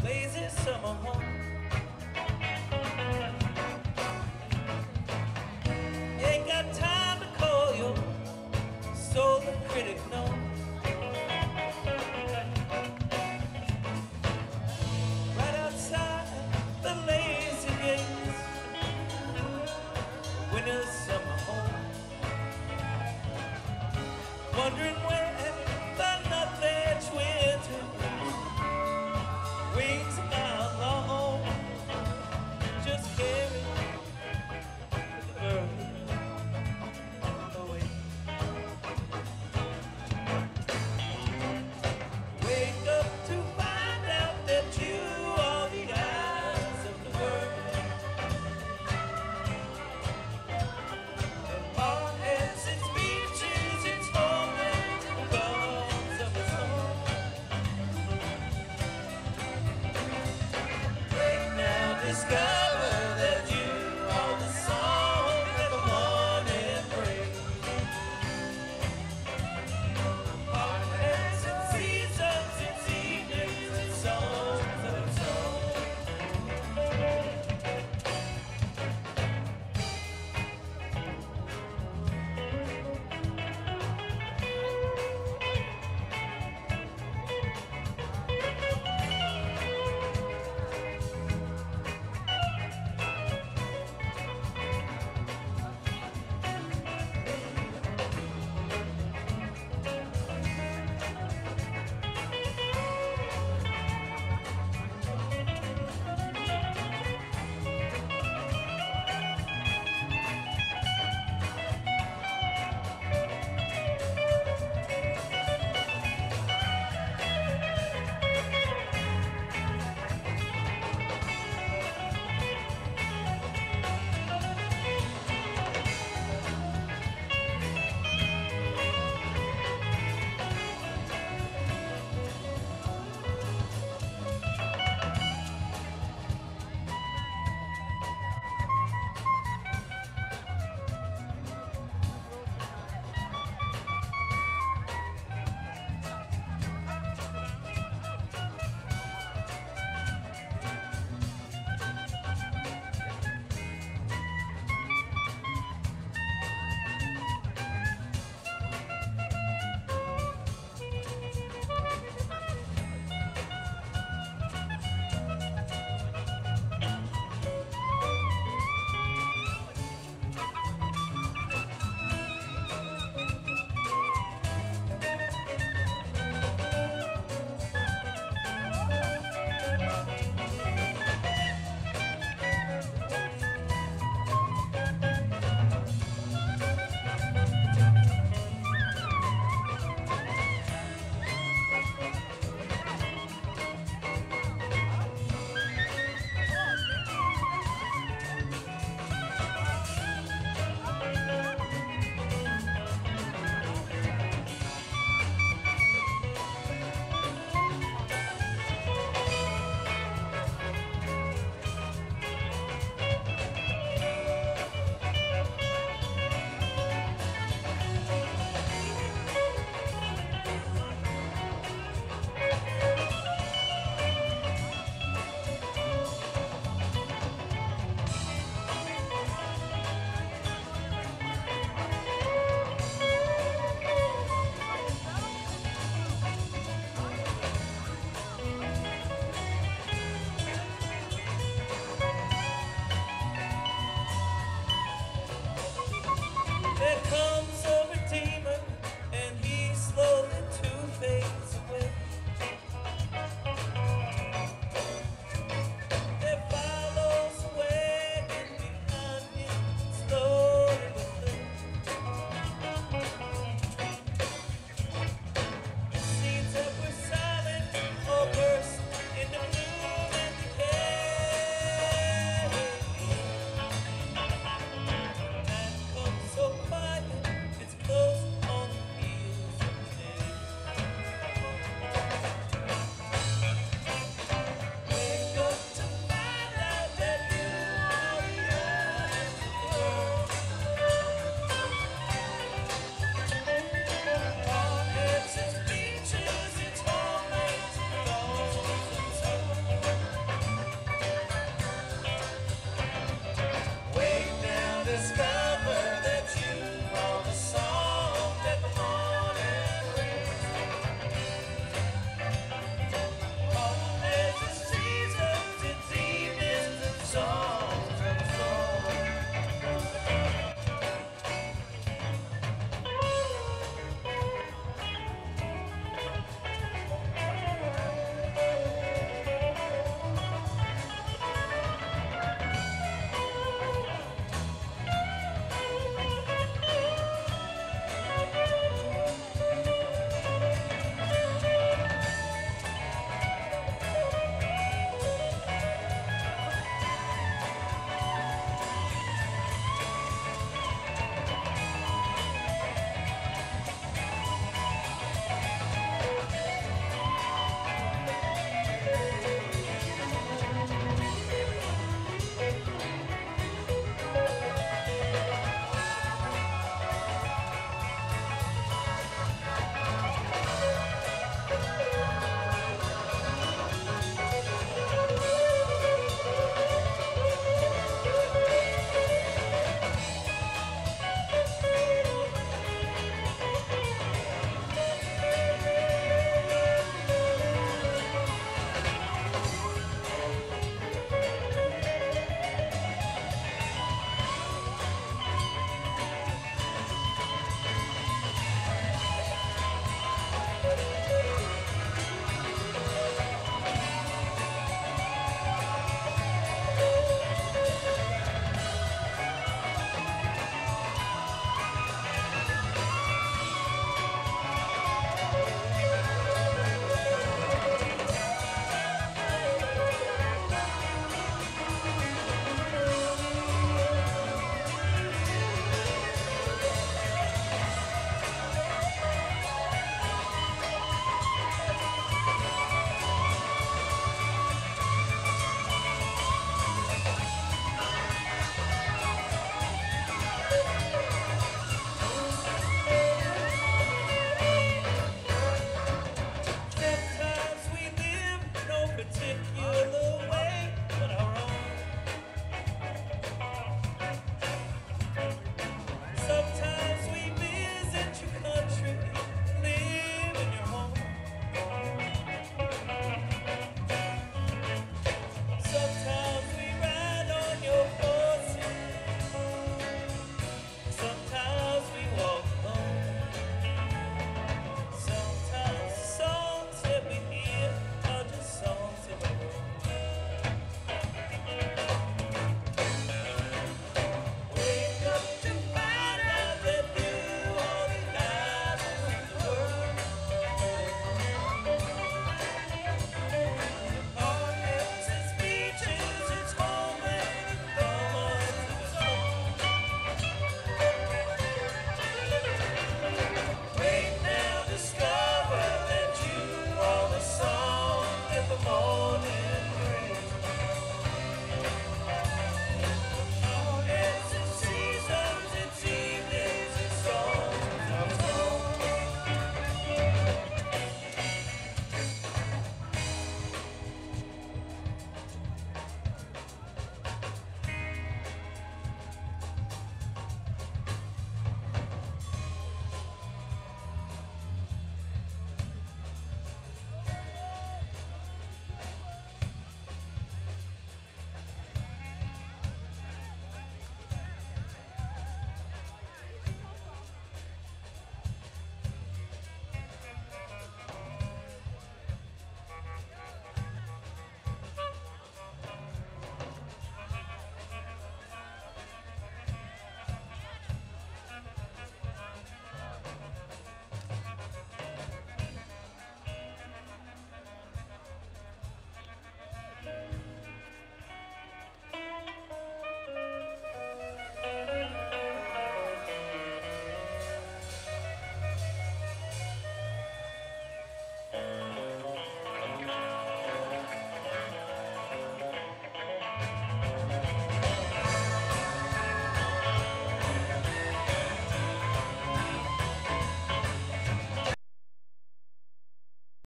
lazy summer home. Ain't got time to call you, so the critic knows. Right outside the lazy gates, winter's summer home. Wondering where the nothing's winter wings a mile long. particular way, but I roam. Sometimes we visit your country, live in your home. Sometimes we ride on your horses, sometimes we walk alone. Sometimes the songs that we hear are just songs of our own. Wake up to find out that through all the lies of the world, our hills and speeches, it's home and the thorns of the soul. Wait now, discover that you are the song that the morning